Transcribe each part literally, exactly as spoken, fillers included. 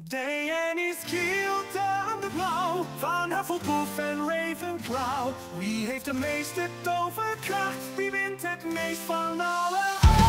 Diane is killed aan de blauw van Hufflepuff en Ravenclaw. Wie heeft de meeste toverkracht? Wie wint het meest van alle?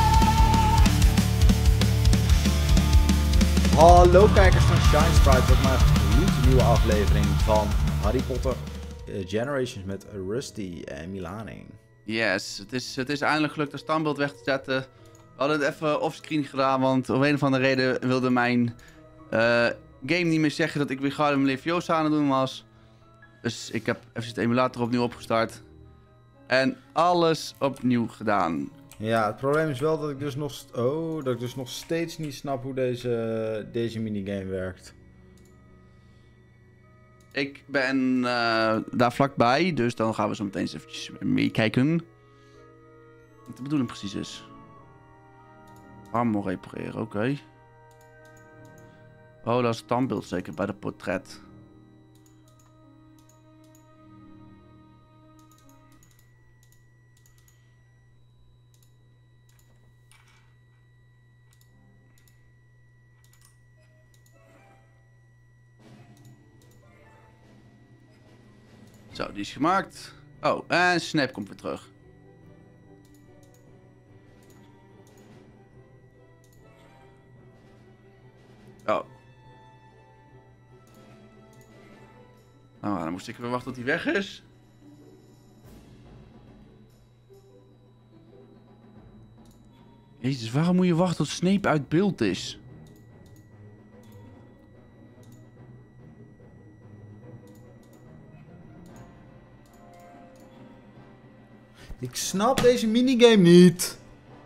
Hallo kijkers van Shine Sprite, wat maar een nieuwe aflevering van Harry Potter uh, Generations met Rusty en Milani. Yes, het is, het is eindelijk gelukt een standbeeld weg te zetten. We hadden het even offscreen gedaan, want om een of andere reden wilde mijn uh, game niet meer zeggen dat ik Wingardium Leviosa aan het doen was. Dus ik heb even de emulator opnieuw opgestart. En alles opnieuw gedaan. Ja, het probleem is wel dat ik dus nog, oh, dat ik dus nog steeds niet snap hoe deze, deze minigame werkt. Ik ben uh, daar vlakbij, dus dan gaan we zo meteen eens eventjes meekijken. Wat de bedoeling precies is. Armor repareren, oké. Okay. Oh, dat is het standbeeld zeker bij de portret. Zo, die is gemaakt. Oh, en Snap komt weer terug. Oh. Nou, dan moest ik weer wachten tot hij weg is. Jezus, waarom moet je wachten tot Snape uit beeld is? Ik snap deze minigame niet.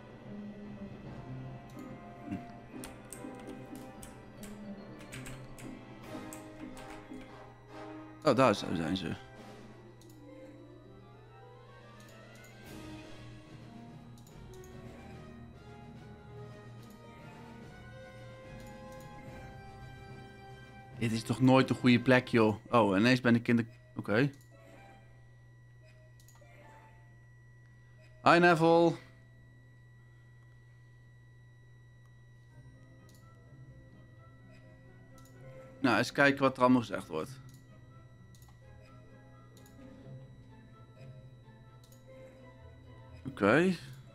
Oh, daar zijn ze. Dit is toch nooit een goede plek, joh. Oh, ineens ben ik in de... Oké. Okay. Hi, Neville. Nou, eens kijken wat er allemaal gezegd wordt. Oké. Okay.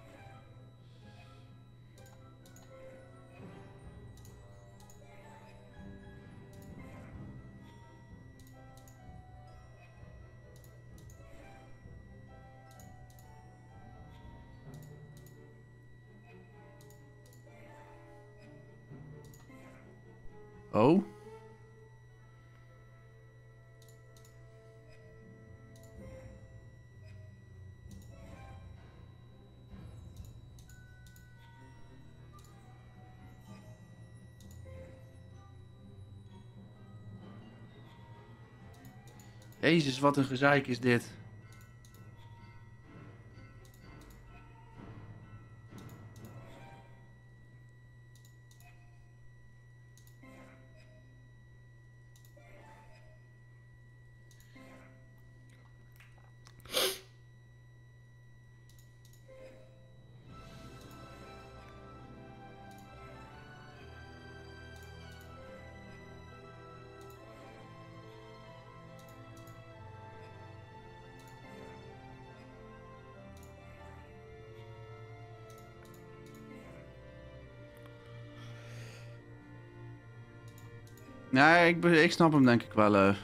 Oh. Jezus, wat een gezeik is dit. Nee, ik, ik snap hem denk ik wel. Uh.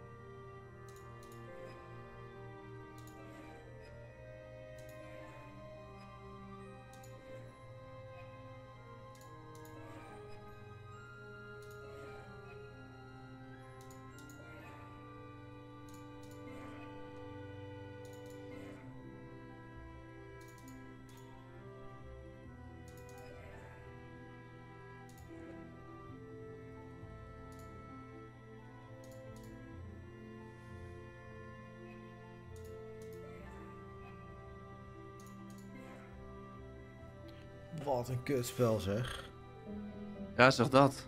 Wat een kutspel zeg. Ja, zeg dat.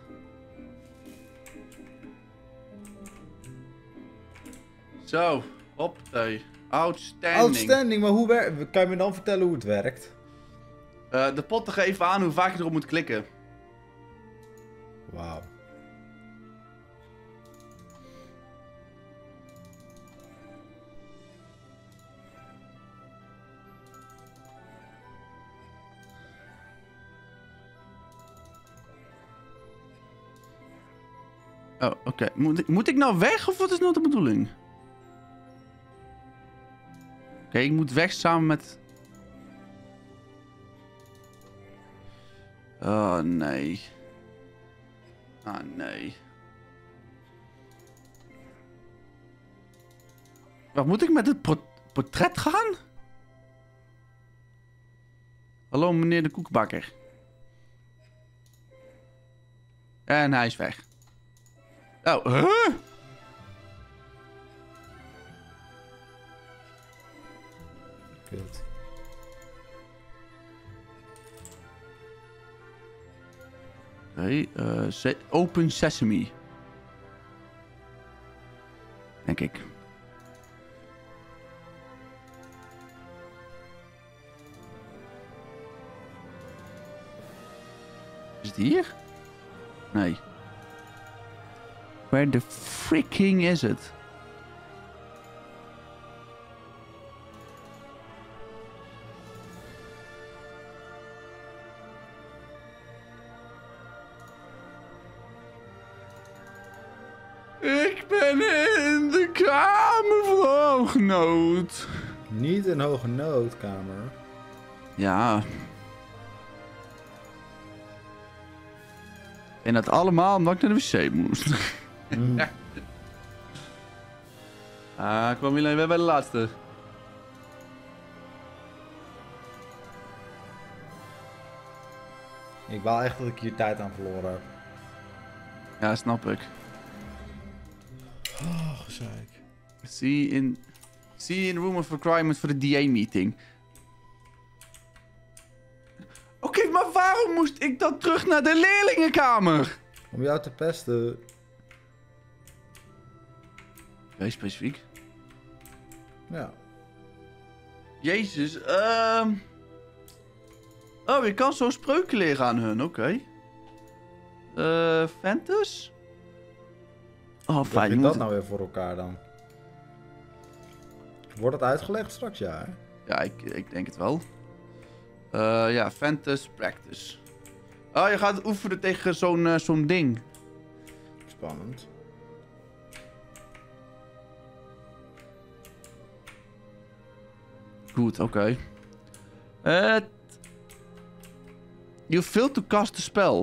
Zo, hop, hey. Outstanding. Outstanding, maar hoe werkt... Kan je me dan vertellen hoe het werkt? Uh, de potten geven aan hoe vaak je erop moet klikken. Wauw. Oh, oké. Okay. Moet, ik, moet ik nou weg of wat is nou de bedoeling? Oké, okay, ik moet weg samen met... Oh, nee. Ah, nee. Wat moet ik met het portret gaan? Hallo, meneer de koekbakker. En hij is weg. Oh, huh? Kut. Oké, okay, uh, se Open Sesame. Denk ik. Is het hier? Nee. Where the freaking is it? Ik ben in de kamer van Hoognood. Niet een hoge noodkamer. Ja. En dat allemaal omdat ik naar de wc moest. Mm. Ah, kwam jullie weer bij de laatste. Ik baal echt dat ik hier tijd aan verloren heb. Ja, snap ik. Oh, gezeik. See in, see in room of requirement voor de D A-meeting. Oké, okay, maar waarom moest ik dan terug naar de leerlingenkamer? Om jou te pesten. Wees specifiek. Ja. Jezus, ehm... Um... Oh, je kan zo spreuken leren aan hun, oké. Okay. Eh, uh, Ventus? Oh, fijn. Hoe moet dat nou weer voor elkaar dan? Wordt het uitgelegd straks, ja, hè? Ja, ik, ik denk het wel. Uh, ja, Ventus Practice. Oh, je gaat oefenen tegen zo'n uh, zo'n ding. Spannend. Goed, oké. Okay. Uh, you failed to cast the spell.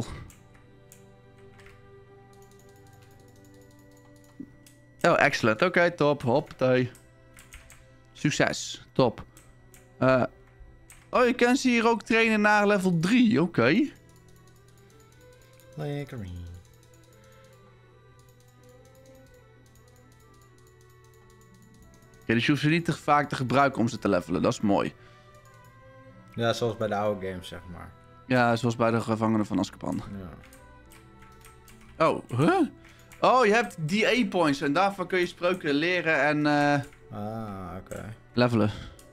Oh, excellent. Oké, okay, top. Hoppatee. Succes. Top. Uh, oh, je kan ze hier ook trainen naar level drie. Oké. Okay. Lekker. Ja, dus je hoeft ze niet te vaak te gebruiken om ze te levelen. Dat is mooi. Ja, zoals bij de oude games, zeg maar. Ja, zoals bij de gevangenen van Azkaban. Ja. Oh, huh? Oh, je hebt D A-points en daarvan kun je spreuken leren en uh, ah, oké. Okay. levelen.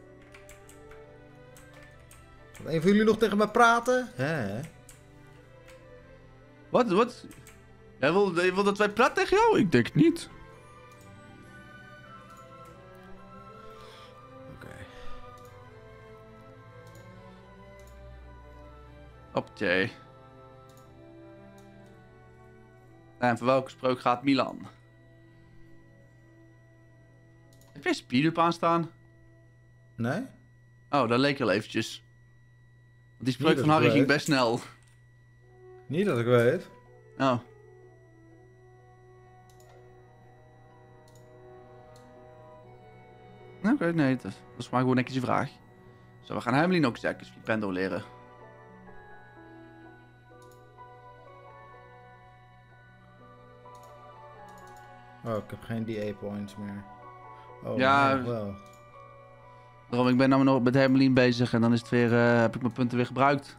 Wil een van jullie nog tegen mij praten? Hè? Wat? Wat? Jij wil, jij wil dat wij praten tegen jou? Ik denk niet. Oké. Okay. Oké. En voor welke spreuk gaat Milan? Heb jij speed up aanstaan? Nee? Oh, dat leek wel eventjes. Want die spreuk van Harry ging best snel. Niet dat ik weet. Oh. Oké, okay, nee, dat is maar gewoon netjes een vraag. Zo, we gaan Hemelin ook zeggen, Flipendo leren. Oh, ik heb geen D A-points meer. Oh, ja, nee, wel. Daarom, ik ben namelijk nog met Hemelin bezig en dan is het weer, uh, heb ik mijn punten weer gebruikt.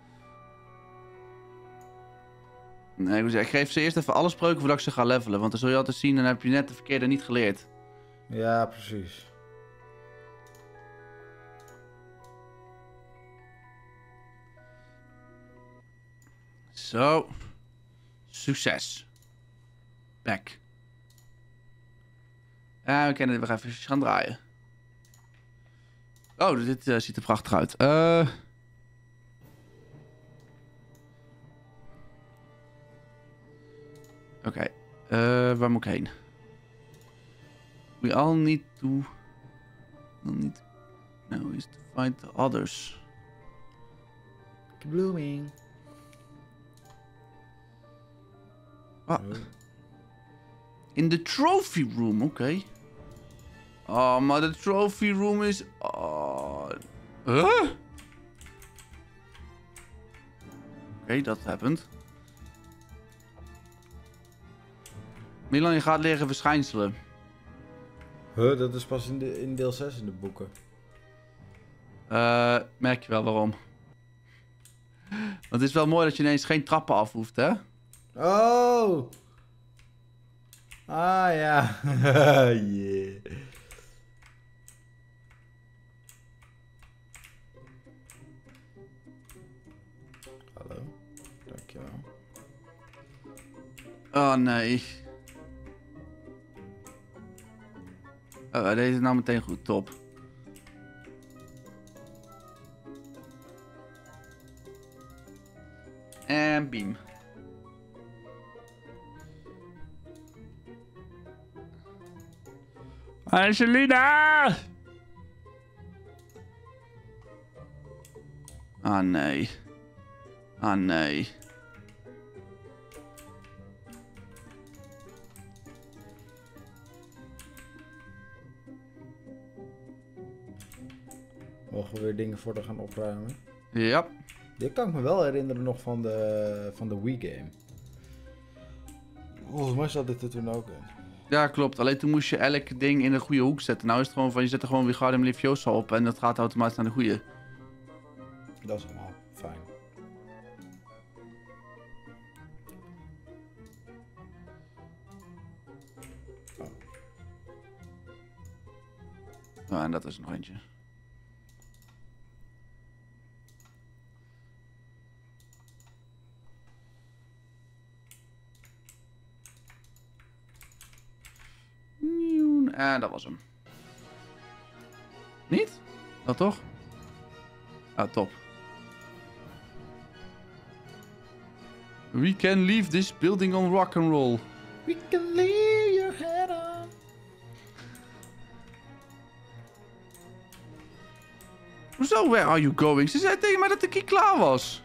Nee, ik, moet zeggen, ik geef ze eerst even alle spreuken voordat ik ze ga levelen. Want dan zul je altijd zien, dan heb je net de verkeerde niet geleerd. Ja, precies. Zo. Succes. Back. En we kunnen weer even gaan draaien. Oh, dit uh, ziet er prachtig uit. Uh... Oké. Okay. Uh, waar moet ik heen? We all need to... We need... No, is to find the others. Blooming. Ah. In de trophy room, oké. Okay. Oh, maar de trophy room is... Oh. Huh? Oké, okay, dat happened. Milan, je gaat leren verschijnselen. Huh, dat is pas in, de, in deel zes in de boeken. Uh, merk je wel waarom. Want het is wel mooi dat je ineens geen trappen af hoeft, hè? Oh! Ah, ja. Yeah. Hallo. Dankjewel. Oh, nee. Oh, deze is nou meteen goed. Top. En beam. Angelina! Ah, nee. Ah, nee. Mogen we weer dingen voor te gaan opruimen? Ja. Dit kan ik me wel herinneren nog van de, van de Wii-game. Volgens mij zat dit er toen ook in. Ja, klopt. Alleen toen moest je elk ding in de goede hoek zetten. Nou is het gewoon van, je zet er gewoon Wingardium Leviosa op en dat gaat automatisch naar de goede. Dat is allemaal fijn. Oh. Oh, en dat is er nog eentje. En dat was hem. Niet? Dat toch? Ah, top. We can leave this building on rock and roll. We can leave your head on. Hoezo, where are you going? Ze zei tegen mij dat de key klaar was.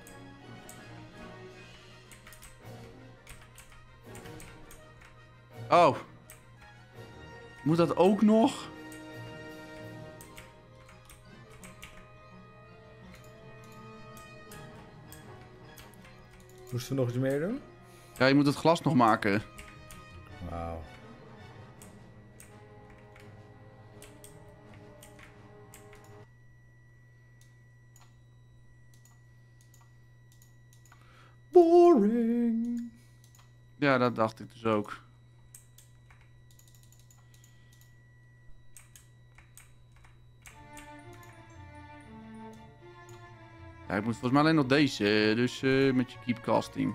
Oh. Moet dat ook nog? Moesten we nog iets meer doen? Ja, je moet het glas nog maken. Wauw. Boring. Ja, dat dacht ik dus ook. Ja, ik moet volgens mij alleen nog deze, dus uh, met je keep casting.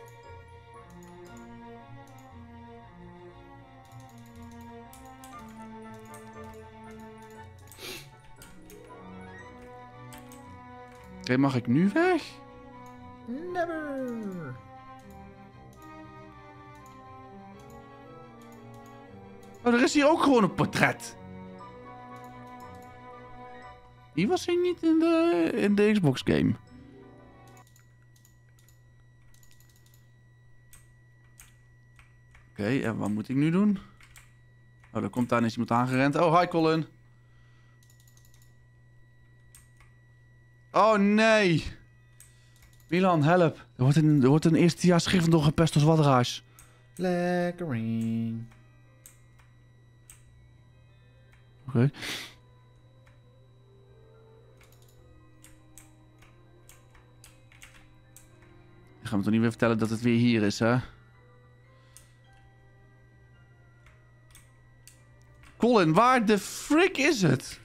Oké, okay, mag ik nu weg? Never. Oh, er is hier ook gewoon een portret. Die was hij niet in de, in de Xbox game. Oké, okay, en wat moet ik nu doen? Oh, er komt daar eens iemand aangerend. Oh, hi Colin. Oh, nee. Milan, help. Er wordt een, er wordt een eerstejaars Gryffindor gepest als wadraars. Lekkering. Oké. Okay. Je gaat me toch niet weer vertellen dat het weer hier is, hè? Colin, waar de frick is het?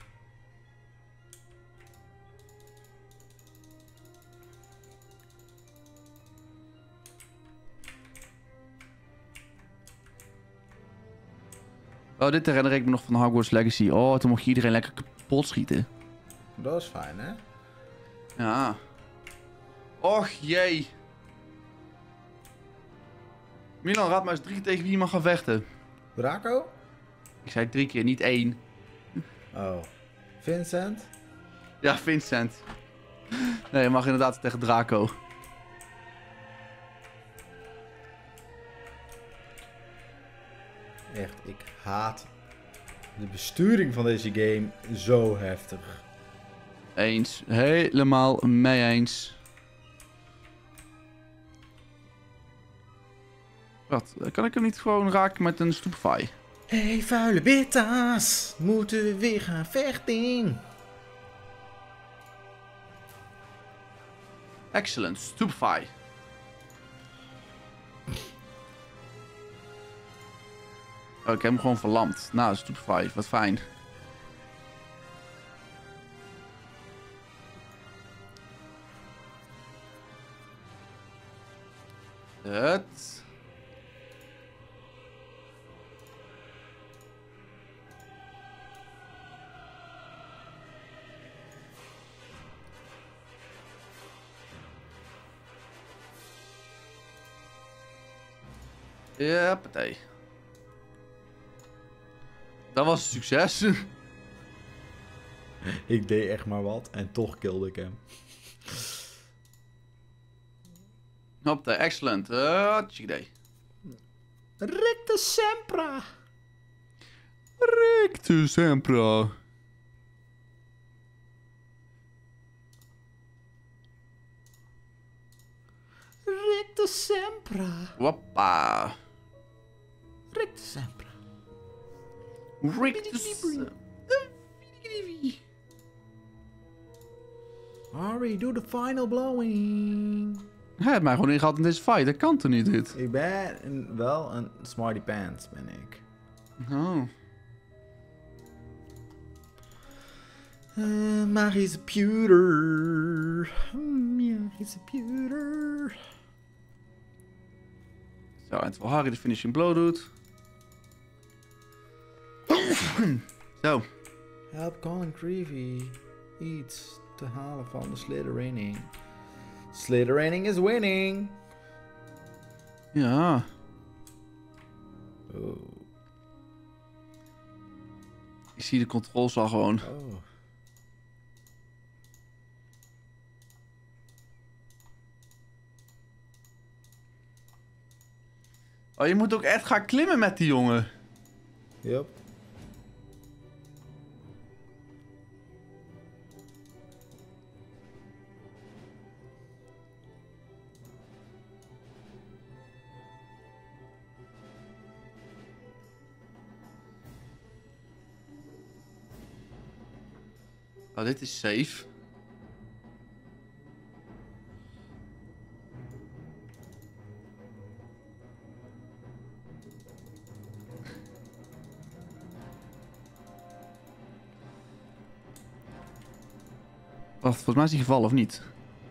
Oh, dit herinner ik me nog van Hogwarts Legacy. Oh, toen mocht je iedereen lekker kapot schieten. Dat is fijn, hè? Ja. Och, jee. Milan, raad maar eens drie tegen wie je mag gaan vechten. Draco? Ik zei drie keer, niet één. Oh. Vincent? Ja, Vincent. Nee, je mag inderdaad tegen Draco. Echt, ik haat de besturing van deze game zo heftig. Eens. Helemaal mee eens. Wat? Kan ik hem niet gewoon raken met een Stupefy? Hé, hey, vuile bittas. Moeten we weer gaan vechten? Excellent. Stupefy. Oh, ik heb hem gewoon verlamd. Nou, Stupefy. Wat fijn. Het. Ja, partij. Dat was een succes. Ik deed echt maar wat en toch kilde ik hem. Hoppatee, excellent. Uh, check idee. Rictus Sempra. Rictus Sempra. Rictus Sempra. Wappa. Rictus Sempra. Rictus. Harry, doe de final blowing. Hij heeft mij gewoon ingehaald in deze fight. Dat kan toch niet, dit? Ik ben een, wel een smarty pants, ben ik. Oh. Uh, magische pewter. Magische pewter. Zo, en terwijl Harry de finishing blow doet. Zo. Help Colin Creevy iets te halen van de Slytherining. Slytherining is winning. Ja. Oh. Ik zie de controls al gewoon. Oh. Oh, je moet ook echt gaan klimmen met die jongen. Yep. Oh, dit is safe. Wacht, volgens mij is hij gevallen of niet?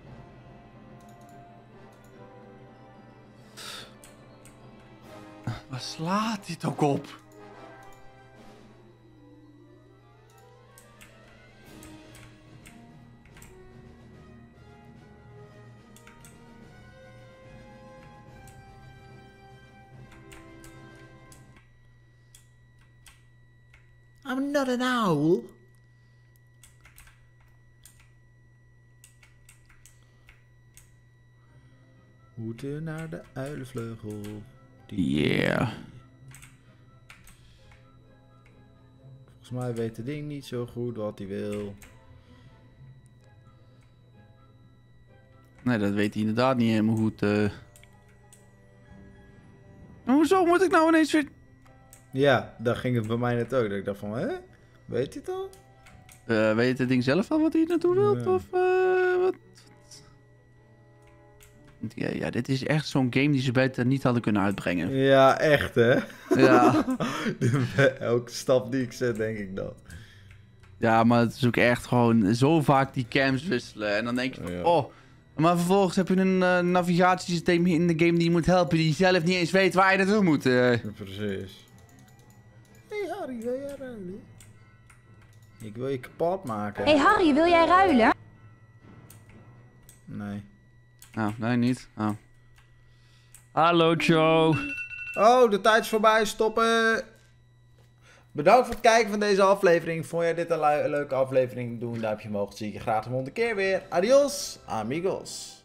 Waar slaat hij toch op? I'm not an owl. Moeten naar de uilenvleugel. Yeah. Volgens mij weet het ding niet zo goed wat hij wil. Nee, dat weet hij inderdaad niet helemaal goed. Uh... Hoezo moet ik nou ineens weer... Ja, daar ging het bij mij net ook. Dat ik dacht van, hè? Weet hij het al? Uh, weet het ding zelf al wat hij naartoe wilt? Ja. Of uh, wat? Ja, ja, dit is echt zo'n game die ze beter niet hadden kunnen uitbrengen. Ja, echt hè? Ja. Elke stap die ik zet, denk ik dan. Ja, maar het is ook echt gewoon zo vaak die cams wisselen. En dan denk je van, Ja. oh... Maar vervolgens heb je een uh, navigatiesysteem in de game die je moet helpen... die zelf niet eens weet waar je naartoe moet. Uh. Precies. Hé hey Harry, wil jij ruilen? Ik wil je kapot maken. Hé hey Harry, wil jij ruilen? Nee. Nou, nee, niet. Oh. Hallo Joe. Oh, de tijd is voorbij. Stoppen. Bedankt voor het kijken van deze aflevering. Vond jij dit een, le- een leuke aflevering? Doe een duimpje omhoog. Dan zie ik je graag de volgende keer weer. Adios, amigos.